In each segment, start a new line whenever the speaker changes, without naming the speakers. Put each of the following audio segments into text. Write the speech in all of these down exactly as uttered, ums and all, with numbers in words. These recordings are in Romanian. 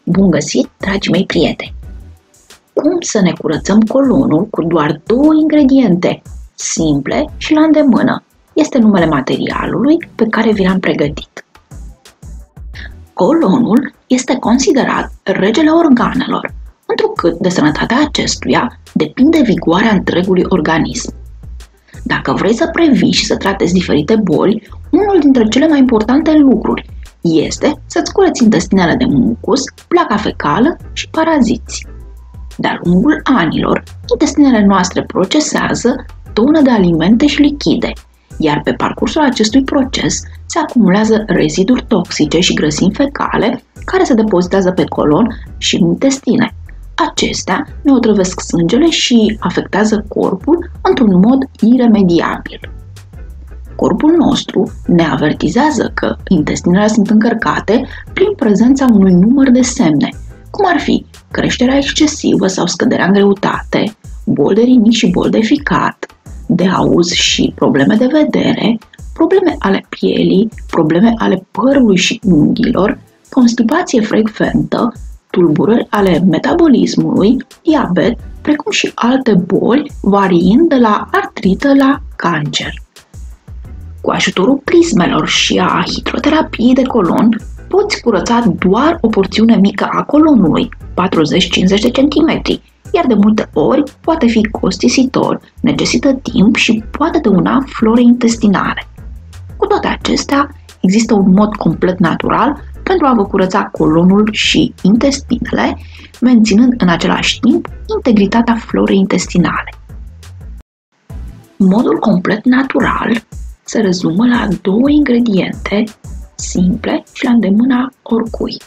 Bun găsit, dragii mei prieteni! Cum să ne curățăm colonul cu doar două ingrediente, simple și la îndemână? Este numele materialului pe care vi l-am pregătit. Colonul este considerat regele organelor, întrucât de sănătatea acestuia depinde vigoarea întregului organism. Dacă vrei să previi și să tratezi diferite boli, unul dintre cele mai importante lucruri este să-ți cureți intestinele de mucus, placa fecală și paraziți. De-a lungul anilor, intestinele noastre procesează tonă de alimente și lichide, iar pe parcursul acestui proces se acumulează reziduri toxice și grăsimi fecale care se depozitează pe colon și în intestine. Acestea ne otrăvesc sângele și afectează corpul într-un mod iremediabil. Corpul nostru ne avertizează că intestinele sunt încărcate prin prezența unui număr de semne, cum ar fi creșterea excesivă sau scăderea în greutate, boli de rinic și boli de ficat, de auz și probleme de vedere, probleme ale pielii, probleme ale părului și unghiilor, constipație frecventă, tulburări ale metabolismului, diabet, precum și alte boli, variind de la artrită la cancer. Cu ajutorul prismelor și a hidroterapiei de colon, poți curăța doar o porțiune mică a colonului, patruzeci cincizeci de centimetri, iar de multe ori poate fi costisitor, necesită timp și poate dăuna florei intestinale. Cu toate acestea, există un mod complet natural pentru a vă curăța colonul și intestinele, menținând în același timp integritatea florei intestinale. Modul complet natural se rezumă la două ingrediente simple și la îndemâna oricui.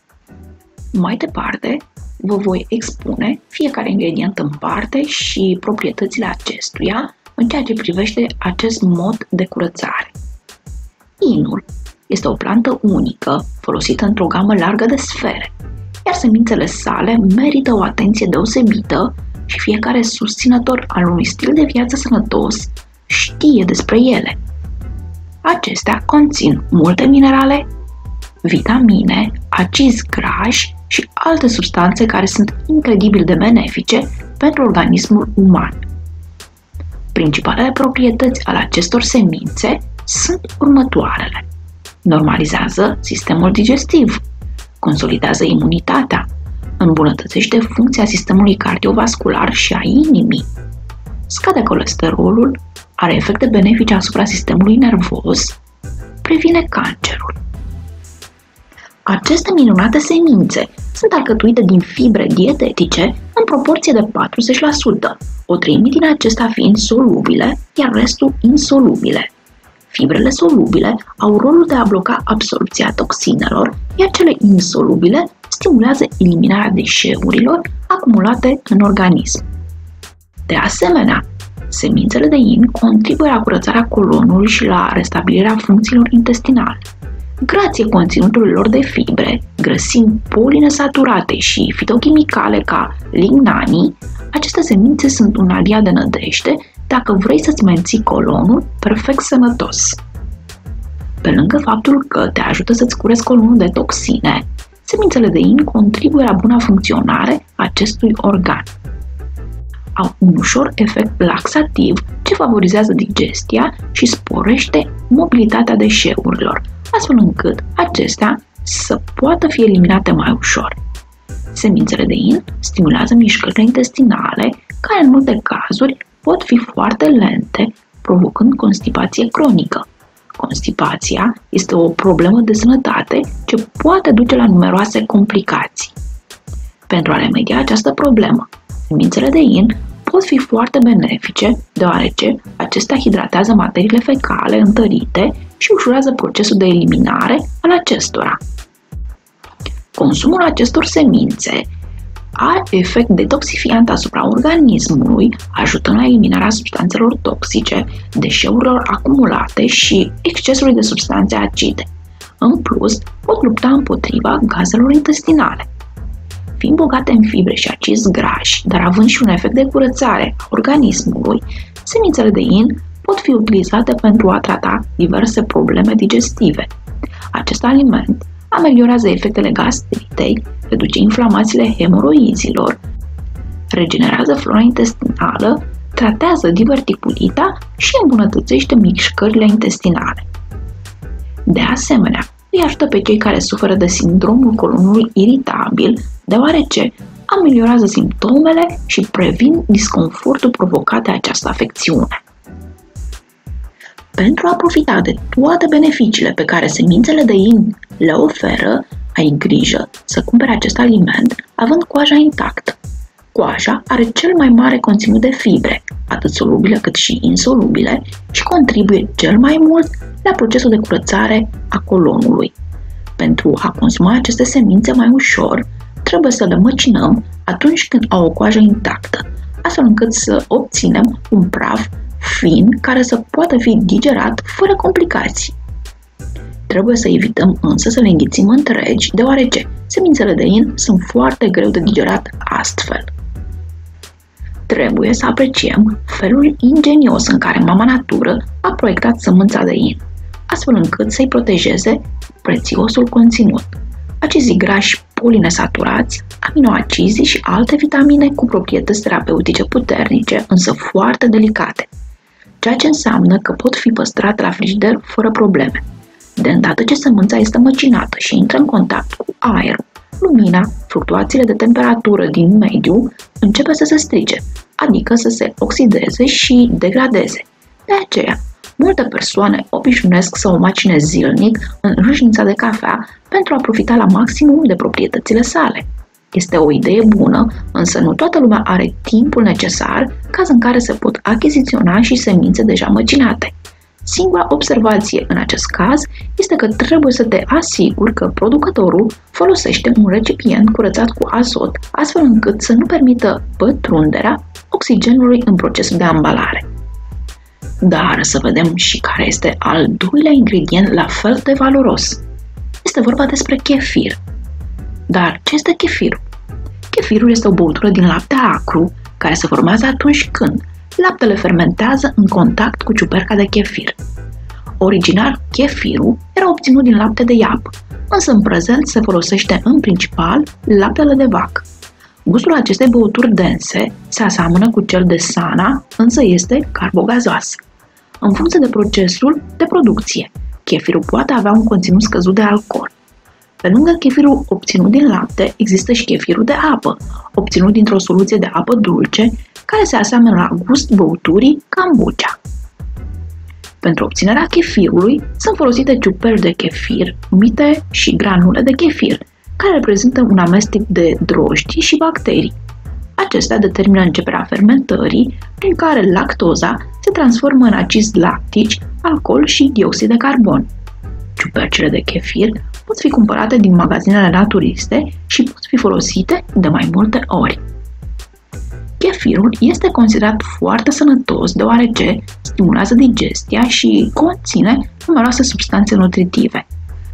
Mai departe, vă voi expune fiecare ingredient în parte și proprietățile acestuia în ceea ce privește acest mod de curățare. Inul este o plantă unică, folosită într-o gamă largă de sfere, iar semințele sale merită o atenție deosebită și fiecare susținător al unui stil de viață sănătos știe despre ele. Acestea conțin multe minerale, vitamine, acizi grași și alte substanțe care sunt incredibil de benefice pentru organismul uman. Principalele proprietăți ale acestor semințe sunt următoarele. Normalizează sistemul digestiv, consolidează imunitatea, îmbunătățește funcția sistemului cardiovascular și a inimii, scade colesterolul, are efecte benefice asupra sistemului nervos, previne cancerul. Aceste minunate semințe sunt alcătuite din fibre dietetice în proporție de patruzeci la sută, o treime din acestea fiind solubile, iar restul insolubile. Fibrele solubile au rolul de a bloca absorbția toxinelor, iar cele insolubile stimulează eliminarea deșeurilor acumulate în organism. De asemenea, semințele de in contribuie la curățarea colonului și la restabilirea funcțiilor intestinale. Grație conținutului lor de fibre, grăsimi polinesaturate și fitochimicale ca lignanii, aceste semințe sunt un aliat de nădejde dacă vrei să-ți menții colonul perfect sănătos. Pe lângă faptul că te ajută să-ți cureți colonul de toxine, semințele de in contribuie la buna funcționare a acestui organ. Au un ușor efect laxativ ce favorizează digestia și sporește mobilitatea deșeurilor, astfel încât acestea să poată fi eliminate mai ușor. Semințele de in stimulează mișcările intestinale, care în multe cazuri pot fi foarte lente, provocând constipație cronică. Constipația este o problemă de sănătate ce poate duce la numeroase complicații. Pentru a remedia această problemă, semințele de in pot fi foarte benefice, deoarece acestea hidratează materiile fecale întărite și ușurează procesul de eliminare al acestora. Consumul acestor semințe are efect detoxifiant asupra organismului, ajutând la eliminarea substanțelor toxice, deșeurilor acumulate și excesului de substanțe acide. În plus, pot lupta împotriva gazelor intestinale. Fiind bogate în fibre și acizi grași, dar având și un efect de curățare a organismului, semințele de in pot fi utilizate pentru a trata diverse probleme digestive. Acest aliment ameliorează efectele gastritei, reduce inflamațiile hemoroizilor, regenerează flora intestinală, tratează diverticulita și îmbunătățește mișcările intestinale. De asemenea, îi ajută pe cei care suferă de sindromul colonului iritabil, deoarece ameliorează simptomele și previn disconfortul provocat de această afecțiune. Pentru a profita de toate beneficiile pe care semințele de in le oferă, ai grijă să cumperi acest aliment având coaja intactă. Coaja are cel mai mare conținut de fibre, atât solubile cât și insolubile, și contribuie cel mai mult la procesul de curățare a colonului. Pentru a consuma aceste semințe mai ușor, trebuie să le măcinăm atunci când au o coajă intactă, astfel încât să obținem un praf fin care să poată fi digerat fără complicații. Trebuie să evităm însă să le înghițim întregi, deoarece semințele de in sunt foarte greu de digerat astfel. Trebuie să apreciem felul ingenios în care mama natură a proiectat sămânța de in, astfel încât să-i protejeze prețiosul conținut, acizii grași polinesaturați, aminoacizii și alte vitamine cu proprietăți terapeutice puternice, însă foarte delicate, ceea ce înseamnă că pot fi păstrate la frigider fără probleme. De îndată ce sămânța este măcinată și intră în contact cu aerul, lumina, fluctuațiile de temperatură din mediu începe să se strice, adică să se oxideze și degradeze. De aceea, multe persoane obișnuiesc să o macine zilnic în râșnița de cafea pentru a profita la maximum de proprietățile sale. Este o idee bună, însă nu toată lumea are timpul necesar, caz în care se pot achiziționa și semințe deja măcinate. Singura observație în acest caz este că trebuie să te asiguri că producătorul folosește un recipient curățat cu azot, astfel încât să nu permită pătrunderea oxigenului în procesul de ambalare. Dar să vedem și care este al doilea ingredient la fel de valoros. Este vorba despre chefir. Dar ce este chefirul? Chefirul este o băutură din lapte acru care se formează atunci când laptele fermentează în contact cu ciuperca de chefir. Original, chefirul era obținut din lapte de iabă, însă în prezent se folosește în principal laptele de vacă. Gustul acestei băuturi dense se aseamănă cu cel de sana, însă este carbogazoasă. În funcție de procesul de producție, chefirul poate avea un conținut scăzut de alcool. Pe lângă chefirul obținut din lapte, există și chefirul de apă, obținut dintr-o soluție de apă dulce, care se aseamănă la gust băuturii kombucha. Pentru obținerea chefirului sunt folosite ciuperci de chefir, numite și granule de chefir, care reprezintă un amestec de drojdii și bacterii. Acestea determină începerea fermentării, prin care lactoza se transformă în acizi lactici, alcool și dioxid de carbon. Ciupercile de chefir pot fi cumpărate din magazinele naturiste și pot fi folosite de mai multe ori. Chefirul este considerat foarte sănătos deoarece stimulează digestia și conține numeroase substanțe nutritive.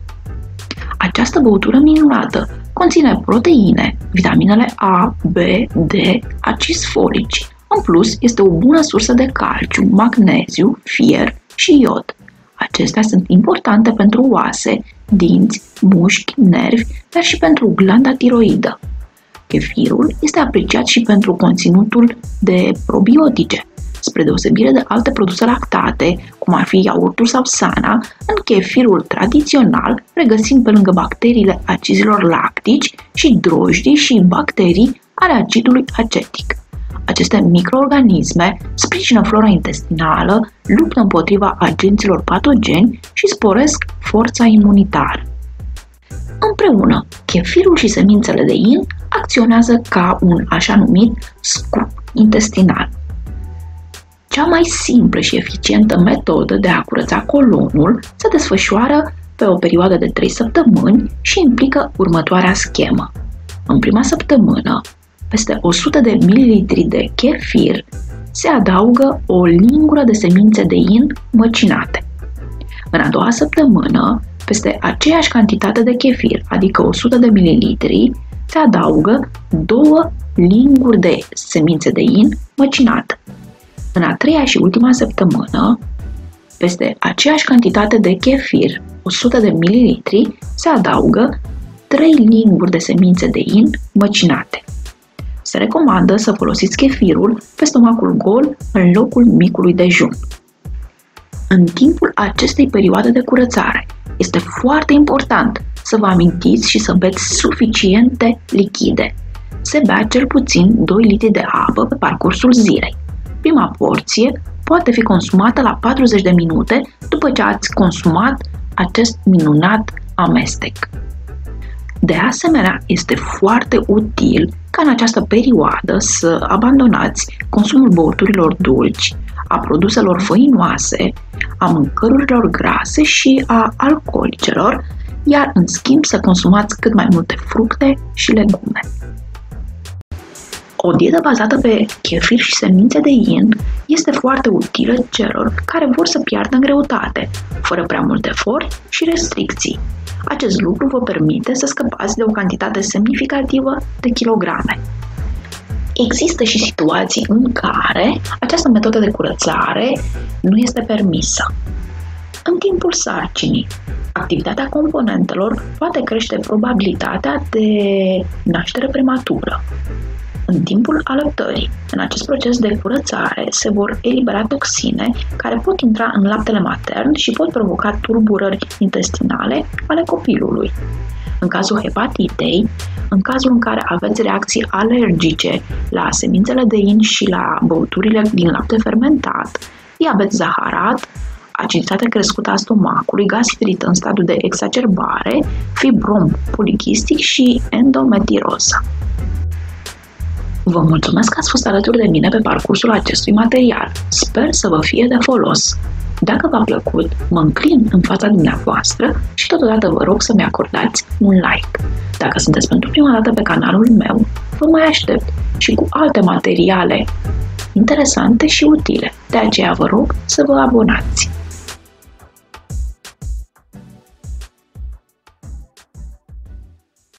Această băutură minunată conține proteine, vitaminele A, B, D, acizi folici. În plus, este o bună sursă de calciu, magneziu, fier și iod. Acestea sunt importante pentru oase, dinți, mușchi, nervi, dar și pentru glanda tiroidă. Chefirul este apreciat și pentru conținutul de probiotice. Spre deosebire de alte produse lactate, cum ar fi iaurtul sau sana, în chefirul tradițional regăsim pe lângă bacteriile acizilor lactici și drojdii și bacterii ale acidului acetic. Aceste microorganisme sprijină flora intestinală, luptă împotriva agenților patogeni și sporesc forța imunitară. Împreună, chefirul și semințele de in acționează ca un așa numit scrub intestinal. Cea mai simplă și eficientă metodă de a curăța colonul se desfășoară pe o perioadă de trei săptămâni și implică următoarea schemă. În prima săptămână, peste o sută de mililitri de chefir se adaugă o lingură de semințe de in măcinate. În a doua săptămână, peste aceeași cantitate de chefir, adică o sută de mililitri, se adaugă două linguri de semințe de in măcinată. În a treia și ultima săptămână, Peste aceeași cantitate de chefir, o sută de mililitri, se adaugă trei linguri de semințe de in măcinate. Se recomandă să folosiți chefirul pe stomacul gol în locul micului dejun. În timpul acestei perioade de curățare, este foarte important să vă amintiți și să beți suficiente lichide. Se bea cel puțin doi litri de apă pe parcursul zilei. Prima porție poate fi consumată la patruzeci de minute după ce ați consumat acest minunat amestec. De asemenea, este foarte util ca în această perioadă să abandonați consumul băuturilor dulci, a produselor făinoase, a mâncărurilor grase și a alcoolicelor, iar în schimb să consumați cât mai multe fructe și legume. O dietă bazată pe chefir și semințe de in este foarte utilă celor care vor să piardă în greutate, fără prea mult efort și restricții. Acest lucru vă permite să scăpați de o cantitate semnificativă de kilograme. Există și situații în care această metodă de curățare nu este permisă. În timpul sarcinii, activitatea componentelor poate crește probabilitatea de naștere prematură. În timpul alăptării, în acest proces de curățare, se vor elibera toxine care pot intra în laptele matern și pot provoca tulburări intestinale ale copilului. În cazul hepatitei, în cazul în care aveți reacții alergice la semințele de in și la băuturile din lapte fermentat, diabet zaharat, aciditate crescută a stomacului, gastrit în stadiu de exacerbare, fibrom polichistic și endometrioză. Vă mulțumesc că ați fost alături de mine pe parcursul acestui material. Sper să vă fie de folos. Dacă v-a plăcut, mă înclin în fața dumneavoastră și totodată vă rog să-mi acordați un like. Dacă sunteți pentru prima dată pe canalul meu, vă mai aștept și cu alte materiale interesante și utile. De aceea vă rog să vă abonați.